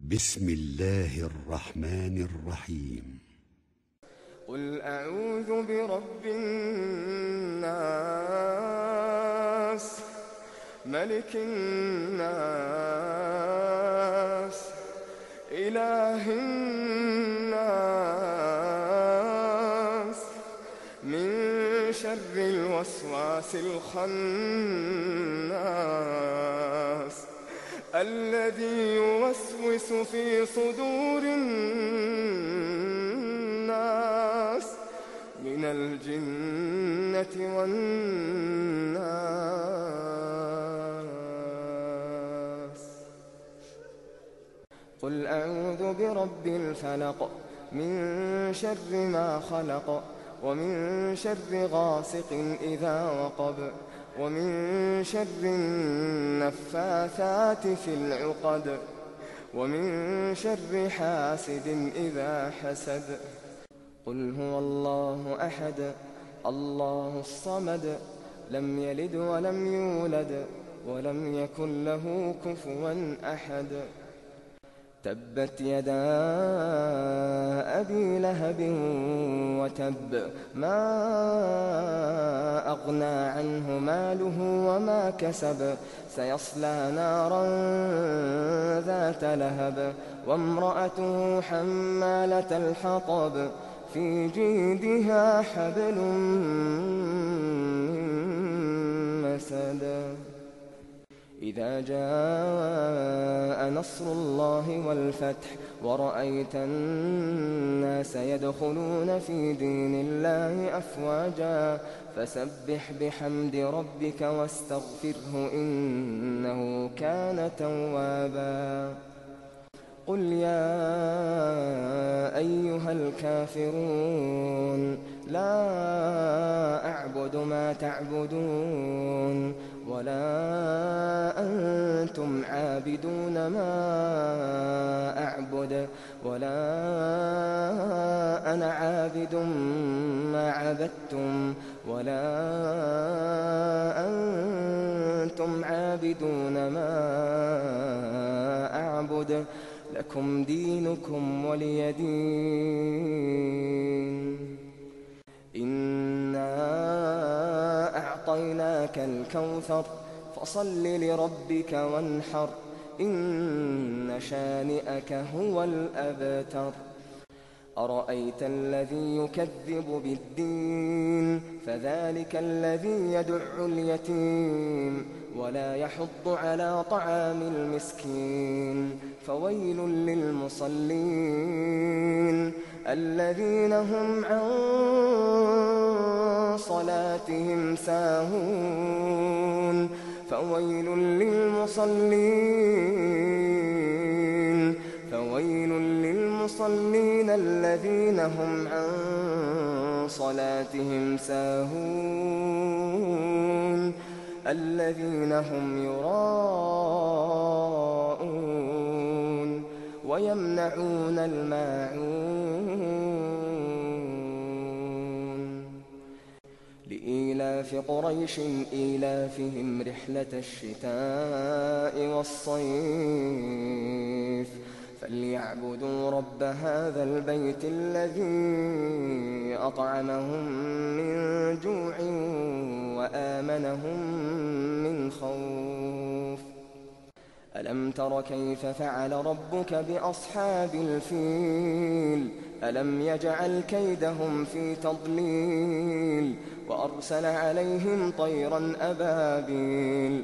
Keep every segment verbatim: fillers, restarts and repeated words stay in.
بسم الله الرحمن الرحيم. قل أعوذ برب الناس ملك الناس إله الناس من شر الوسواس الخناس الذي يوسوس في صدور الناس من الجنة والناس. قل أعوذ برب الفلق من شر ما خلق ومن شر غاسق إذا وقب ومن شر النفاثات في العقد ومن شر حاسد إذا حسد. قل هو الله أحد الله الصمد لم يلد ولم يولد ولم يكن له كفوا أحد. تبت يدا أبي لهب وتب ما أغنى عنه ماله وما كسب سيصلى نارا ذات لهب وامرأته حمالة الحطب في جيدها حبل من مسد. إذا جاء نصر الله والفتح ورأيت الناس يدخلون في دين الله أفواجا فسبح بحمد ربك واستغفره إنه كان توابا. قل يا أيها الكافرون لا أعبد ما تعبدون ولا أنتم عابدون ما أعبد ولا أنا عابد ما عبدتم ولا أنتم عابدون ما أعبد لكم دينكم ولي دين. إنا أعطيناك الكوثر فصل لربك وانحر إن شانئك هو الأبتر. أرأيت الذي يكذب بالدين فذلك الذي يدع اليتيم ولا يحض على طعام المسكين فويل للمصلين الذين هم عن صلاتهم ساهون فويل للمصلين فويل للمصلين الذين هم عن صلاتهم ساهون الذين هم يراءون ويمنعون الماعون. لإيلاف قريش إيلافهم رحلة الشتاء والصيف فليعبدوا رب هذا البيت الذي أطعمهم من جوع وآمنهم من خوف. ألم تر كيف فعل ربك بأصحاب الفيل ألم يجعل كيدهم في تضليل وأرسل عليهم طيرا أبابيل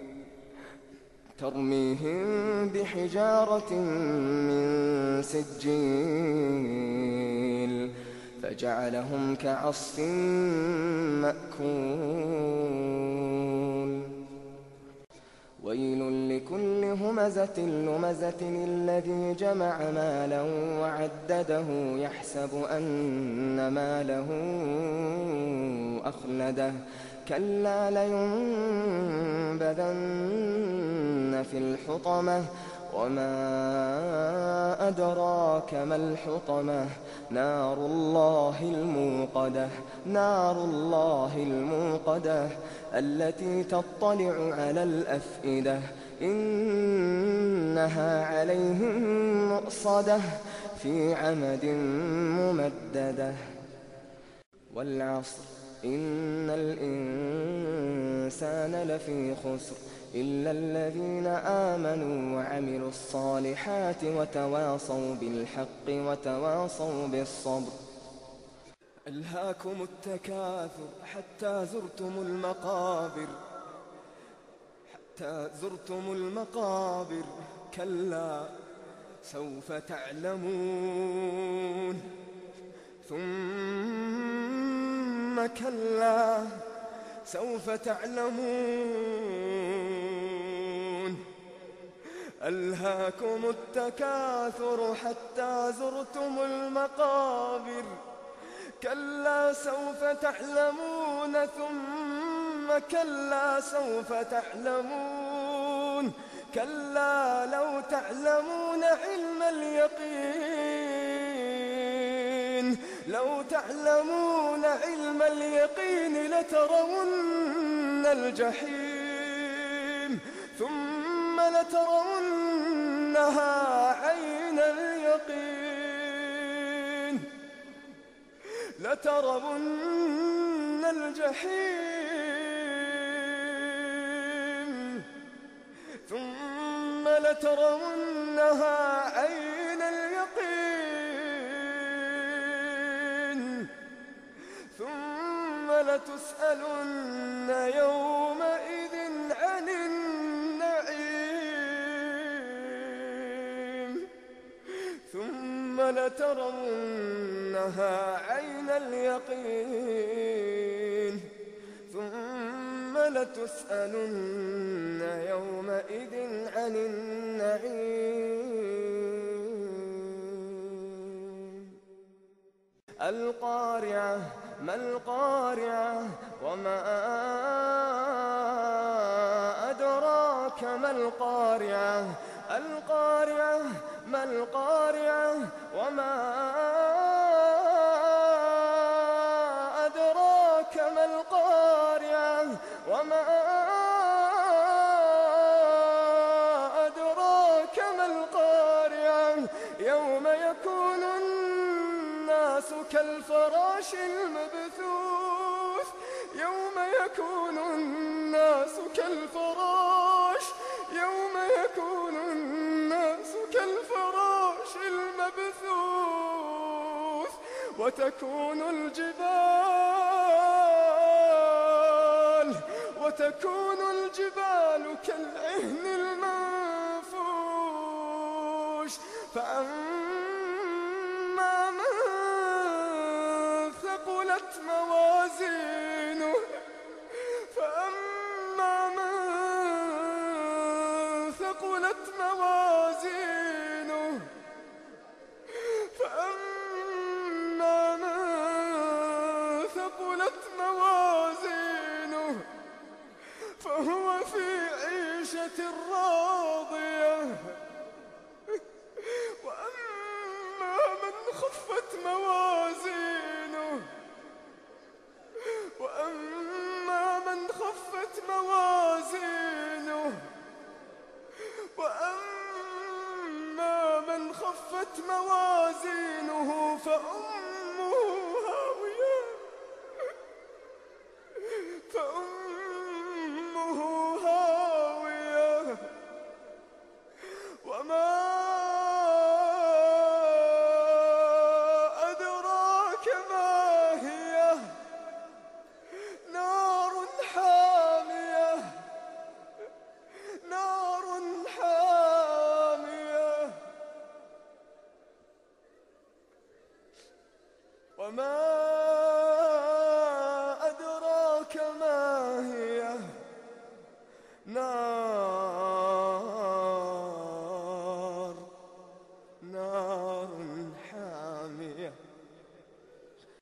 ترميهم بحجارة من سجيل فجعلهم كعصف مأكول. ويل لكل همزة لمزة الذي جمع مالا وعدده يحسب أن ماله أخلده كلا لينبذن في الحطمة وما أدراك ما الحطمة نار الله الموقدة نار الله الموقدة التي تطلع على الأفئدة إنها عليهم مؤصدة في عمد ممددة والعصر إن الإنسان لفي خسر إلا الذين آمنوا وعملوا الصالحات وتواصوا بالحق وتواصوا بالصبر. ألهاكم التكاثر حتى زرتم المقابر حتى زرتم المقابر كلا سوف تعلمون ثم كلا سوف تعلمون ألهاكم التكاثر حتى زرتم المقابر كلا سوف تعلمون ثم كلا سوف تعلمون كلا لو تعلمون علم اليقين لو تعلمون علم اليقين لترون الجحيم ثم لترونها عين اليقين لترون الجحيم ثم لترونها عين اليقين ثم لتسألن يومئذ عن النعيم ثم لترونها عين اليقين ثم لتسألن يومئذ عن النعيم. القارعة ما القارعة وما أدراك ما القارعة القارعة ما القارعة وما أدراك ما القارعة وما أدراك ما القارعة يوم يكون الناس كالفراش المبثوث يوم يكون الناس كالفراش يوم يكون الناس كالفراش المبثوث وتكون الجبال وتكون الجبال كالعهن المنفوش فأما من ثقلت موازينه فأما من ثقلت موازينه فأما من ثقلت موازينه فهو في عيشة راضية وأما من خفت موازينه وأما من خفت موازينه وأما من خفت موازينه فأمه هاوية فأمه هاوية وما أدراك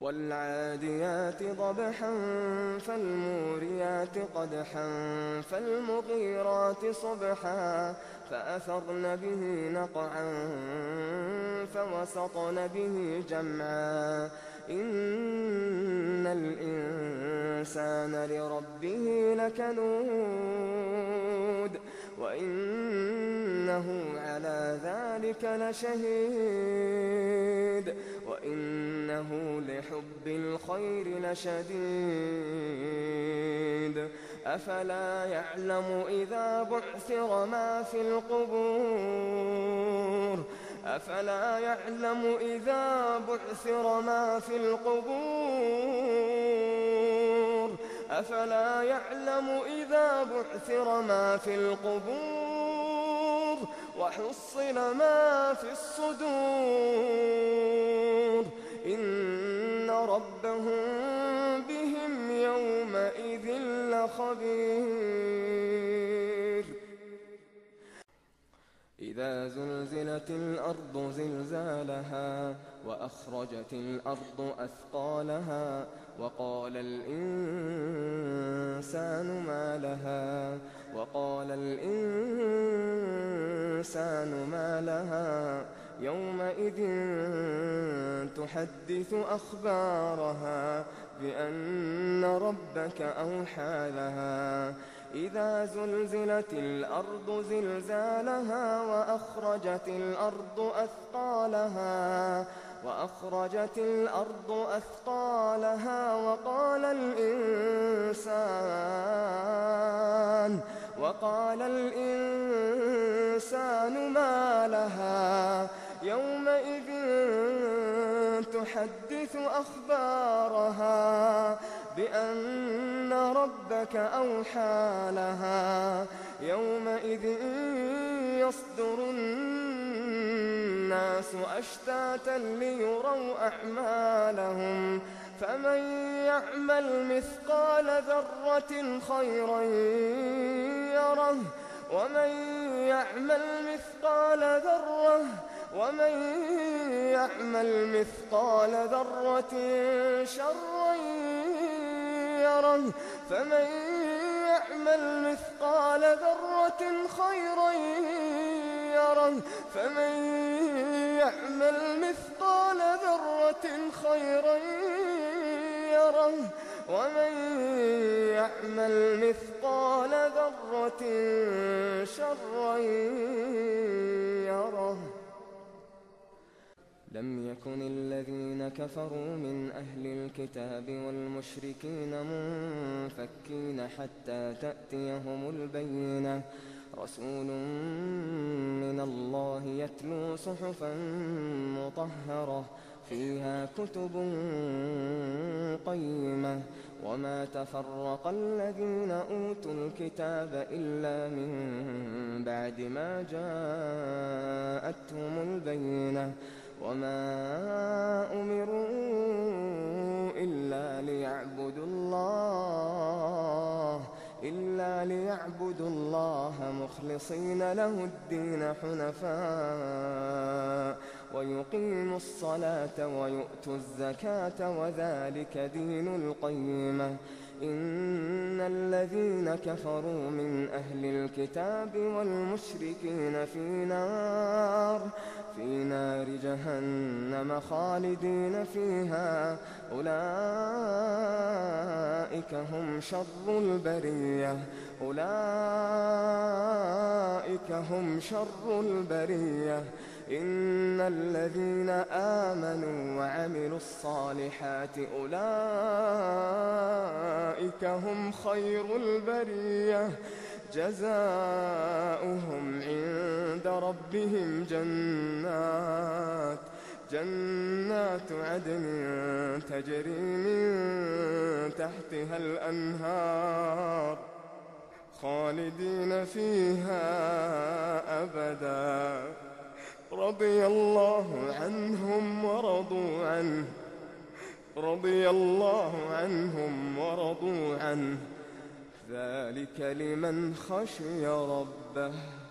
والعاديات ضبحا فالموريات قدحا فالمغيرات صبحا فأثرن به نقعا فوسطن به جمعا إن الإنسان لربه لكنود وإنه على ذلك لشهيد وإنه لحب الخير لشديد أفلا يعلم إذا بعثر ما في القبور أفلا يعلم إذا بعثر ما في القبور أفلا يعلم إذا بعثر ما في القبور وحصل ما في الصدور إن ربهم بهم يومئذ لخبير إذا زلزلت الأرض زلزالها وأخرجت الأرض أثقالها وقال الإنسان ما لها وقال الإنسان ما لها يومئذ تحدث أخبارها بأن ربك أوحى لها إذا زلزلت الأرض زلزالها وأخرجت الأرض أثقالها وأخرجت الأرض أثقالها وقال الإنسان وقال الإنسان ما لها يومئذ تحدث أخبارها بأن ربك أوحى لها يومئذ يصدر الناس أشتاتا ليروا أعمالهم فمن يعمل مثقال ذرة خيرا يره ومن يعمل مثقال ذرة ومن يعمل مثقال ذرة شرا يره فمن يعمل مثقال ذرة خيرا يره فمن يعمل مثقال ذرة خيرا يره ومن يعمل مثقال ذرة شرا يره لم يكن الذين كفروا من أهل الكتاب والمشركين منفكين حتى تأتيهم البينة رسول من الله يتلو صحفا مطهرة فيها كتب قيمة وما تفرق الذين أوتوا الكتاب إلا من بعد ما جاءتهم البينة وما أمروا إلا ليعبدوا الله إلا ليعبدوا الله مخلصين له الدين حنفاء ويقيموا الصلاة ويؤتوا الزكاة وذلك دين القيمة إن الذين كفروا من أهل الكتاب والمشركين في نار في نار جهنم خالدين فيها أولئك هم شر البرية أولئك هم شر البرية إن الذين آمنوا وعملوا الصالحات أولئك هم خير البرية جزاؤهم عند ربهم جنات جنات عدن تجري من تحتها الأنهار خالدين فيها أبدا رضي الله عنهم ورضوا عنه رضي الله عنهم ورضوا عنه ذلك لمن خشي ربه